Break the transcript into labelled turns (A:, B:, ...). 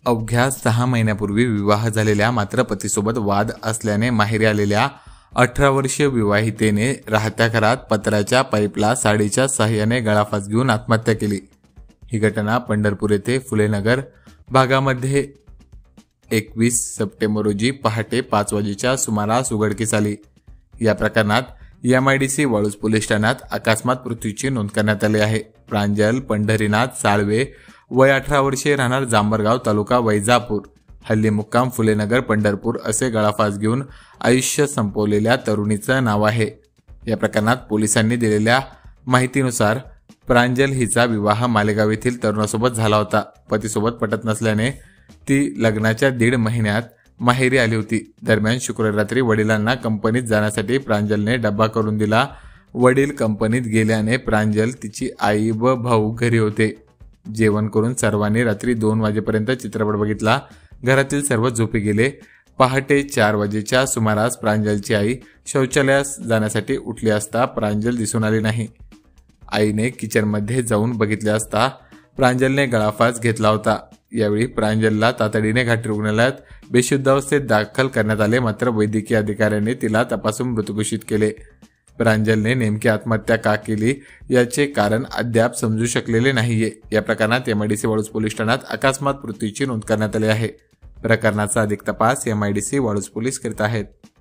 A: अवघ्या 6 महिन्यापूर्वी विवाह झालेल्या मात्र पतीसोबत वाद असल्याने माहेरी आलेल्या 18 वर्षीय विवाहितेने राहत्या घरात पत्र्याच्या पाईपला साडीच्या साह्याने गळाफास घेऊन आत्महत्या केली। ही घटना पंढरपूर येथे फुलेनगर भागामध्ये 21 सप्टेंबर रोजी पहाटे 5 वाजेच्या सुमारास उघडकीस आली। या प्रकरणात MIDC वाळूज पोलीस ठाण्यात अकस्मात मृत्यूची नोंद करण्यात आली आहे। प्रांजल पंढरीनाथ साळवे वय 18 वर्षे राहणार जांभरगाव तालुका वैजापूर हल्ली मुक्काम फुलेनगर पंढरपूर असे गळाफास घेऊन आयुष्य संपवलेल्या तरुणीचं नाव आहे। या प्रकरणात पोलिसांनी दिलेल्या माहितीनुसार प्रांजल हिचा विवाह मालेगाव येथील तरुणासोबत झाला होता। पतीसोबत पटत नसल्याने ती लग्नाच्या 1.5 महिन्यात माहेरी आली होती। दरम्यान शुक्रवारी रात्री वडिलांना कंपनीत जाण्यासाठी प्रांजलने डब्बा करून दिला। वडील कंपनीत गेल्याने प्रांजल तिची आई व भाऊ घरी होते। जेवण करून सर्वांनी रात्री 2 वाजेपर्यंत चित्रपट बघितला। घरातील सर्व झोपी गेले। पहाटे 4 वाजेच्या सुमारास प्रांजलची आई शौचालयास जाण्यासाठी उठली असता प्रांजल दिसून आली नाही। आईने किचनमध्ये जाऊन बघितले असता प्रांजलने गळाफास घेतला होता। यावेळी प्रांजलला तातडीने घाटी रुग्णालयात बेशुद्ध अवस्थेत दाखल करण्यात आले, मात्र वैद्यकीय अधिकाऱ्यांनी तिला तपासून मृत घोषित केले। प्रांजलने नेमकी आत्महत्या का केली याचे कारण अद्याप समजू शकलेले नाहीये। या प्रकरणात MIDC वाळूज पोलीस ठाण्यात अकस्मात मृत्यूची नोंद करण्यात आली आहे। प्रकरणाचा अधिक तपास MIDC वाळूज पोलीस करीत आहेत।